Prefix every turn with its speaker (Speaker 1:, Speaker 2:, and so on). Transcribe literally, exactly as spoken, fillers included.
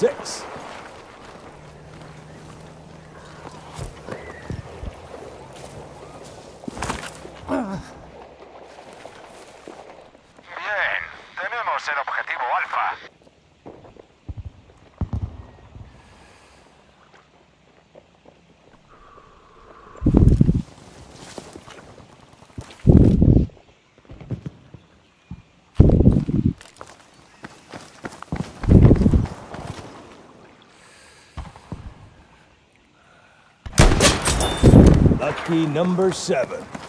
Speaker 1: six.
Speaker 2: Bien, tenemos el objetivo alfa.
Speaker 1: Lucky number seven.